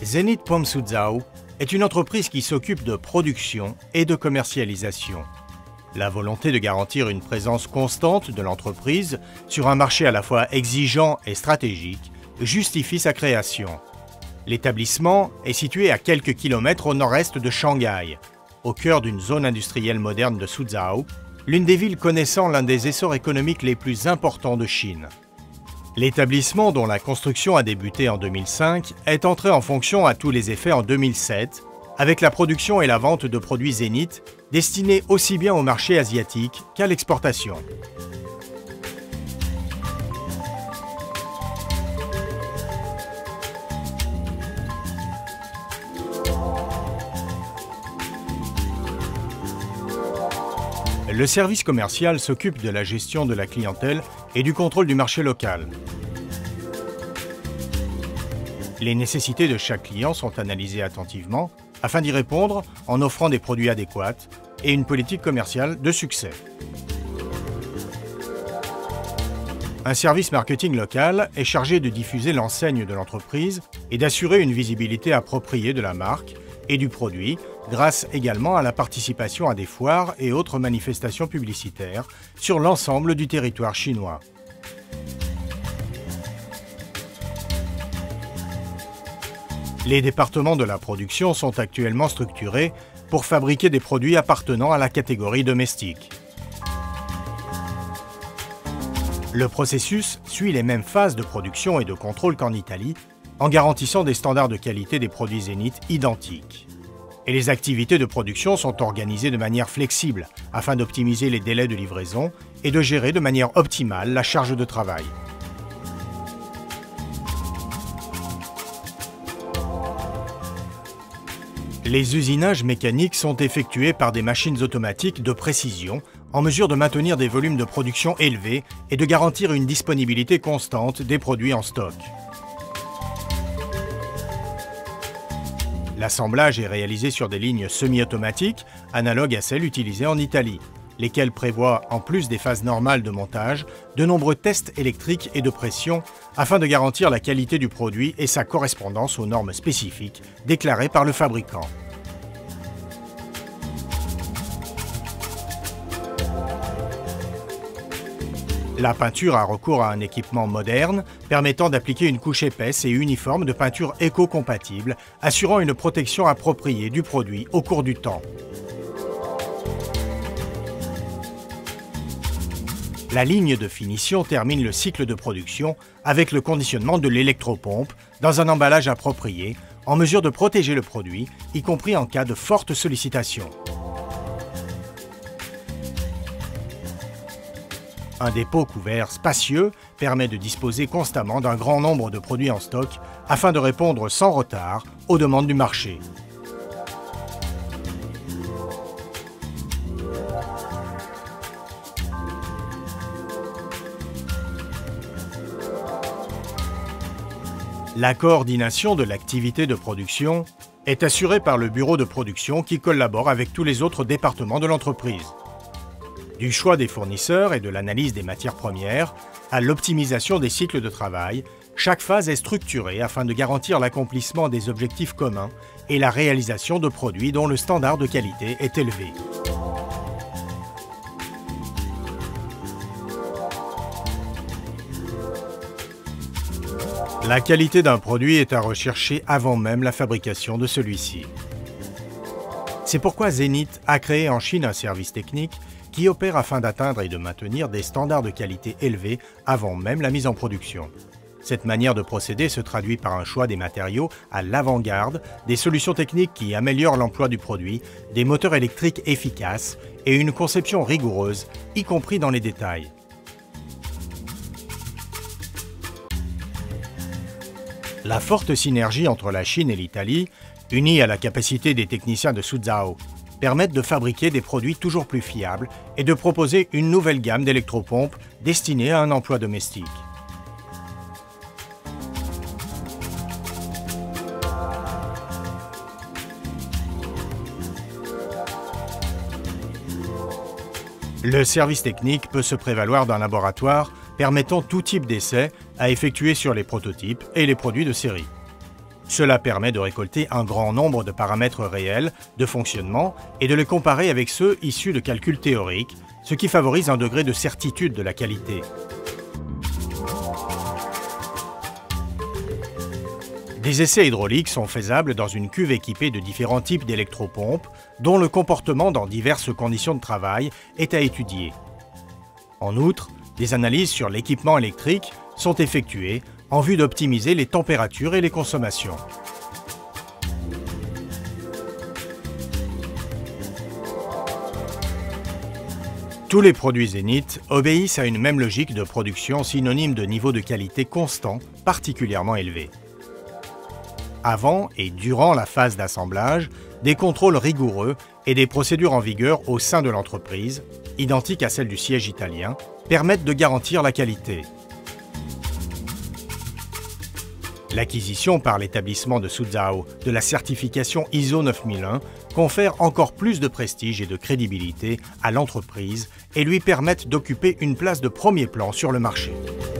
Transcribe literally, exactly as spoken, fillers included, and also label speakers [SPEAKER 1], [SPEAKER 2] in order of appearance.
[SPEAKER 1] Zenit Pom Suzhou est une entreprise qui s'occupe de production et de commercialisation. La volonté de garantir une présence constante de l'entreprise sur un marché à la fois exigeant et stratégique justifie sa création. L'établissement est situé à quelques kilomètres au nord-est de Shanghai, au cœur d'une zone industrielle moderne de Suzhou, l'une des villes connaissant l'un des essors économiques les plus importants de Chine. L'établissement, dont la construction a débuté en deux mille cinq, est entré en fonction à tous les effets en deux mille sept, avec la production et la vente de produits Zenit destinés aussi bien au marché asiatique qu'à l'exportation. Le service commercial s'occupe de la gestion de la clientèle et du contrôle du marché local. Les nécessités de chaque client sont analysées attentivement afin d'y répondre en offrant des produits adéquats et une politique commerciale de succès. Un service marketing local est chargé de diffuser l'enseigne de l'entreprise et d'assurer une visibilité appropriée de la marque et du produit, grâce également à la participation à des foires et autres manifestations publicitaires sur l'ensemble du territoire chinois. Les départements de la production sont actuellement structurés pour fabriquer des produits appartenant à la catégorie domestique. Le processus suit les mêmes phases de production et de contrôle qu'en Italie, en garantissant des standards de qualité des produits Zenit identiques. Et les activités de production sont organisées de manière flexible afin d'optimiser les délais de livraison et de gérer de manière optimale la charge de travail. Les usinages mécaniques sont effectués par des machines automatiques de précision en mesure de maintenir des volumes de production élevés et de garantir une disponibilité constante des produits en stock. L'assemblage est réalisé sur des lignes semi-automatiques, analogues à celles utilisées en Italie, lesquelles prévoient, en plus des phases normales de montage, de nombreux tests électriques et de pression afin de garantir la qualité du produit et sa correspondance aux normes spécifiques déclarées par le fabricant. La peinture a recours à un équipement moderne permettant d'appliquer une couche épaisse et uniforme de peinture éco-compatible, assurant une protection appropriée du produit au cours du temps. La ligne de finition termine le cycle de production avec le conditionnement de l'électropompe dans un emballage approprié, en mesure de protéger le produit, y compris en cas de forte sollicitation. Un dépôt couvert spacieux permet de disposer constamment d'un grand nombre de produits en stock afin de répondre sans retard aux demandes du marché. La coordination de l'activité de production est assurée par le bureau de production qui collabore avec tous les autres départements de l'entreprise. Du choix des fournisseurs et de l'analyse des matières premières à l'optimisation des cycles de travail, chaque phase est structurée afin de garantir l'accomplissement des objectifs communs et la réalisation de produits dont le standard de qualité est élevé. La qualité d'un produit est à rechercher avant même la fabrication de celui-ci. C'est pourquoi Zenit a créé en Chine un service technique qui opère afin d'atteindre et de maintenir des standards de qualité élevés avant même la mise en production. Cette manière de procéder se traduit par un choix des matériaux à l'avant-garde, des solutions techniques qui améliorent l'emploi du produit, des moteurs électriques efficaces et une conception rigoureuse, y compris dans les détails. La forte synergie entre la Chine et l'Italie, unie à la capacité des techniciens de Suzhou, permettent de fabriquer des produits toujours plus fiables et de proposer une nouvelle gamme d'électropompes destinées à un emploi domestique. Le service technique peut se prévaloir d'un laboratoire permettant tout type d'essai à effectuer sur les prototypes et les produits de série. Cela permet de récolter un grand nombre de paramètres réels de fonctionnement et de les comparer avec ceux issus de calculs théoriques, ce qui favorise un degré de certitude de la qualité. Des essais hydrauliques sont faisables dans une cuve équipée de différents types d'électropompes, dont le comportement dans diverses conditions de travail est à étudier. En outre, des analyses sur l'équipement électrique sont effectuées en vue d'optimiser les températures et les consommations. Tous les produits Zenith obéissent à une même logique de production synonyme de niveau de qualité constant particulièrement élevé. Avant et durant la phase d'assemblage, des contrôles rigoureux et des procédures en vigueur au sein de l'entreprise, identiques à celles du siège italien, permettent de garantir la qualité. L'acquisition par l'établissement de Suzhou de la certification I S O neuf mille un confère encore plus de prestige et de crédibilité à l'entreprise et lui permettent d'occuper une place de premier plan sur le marché.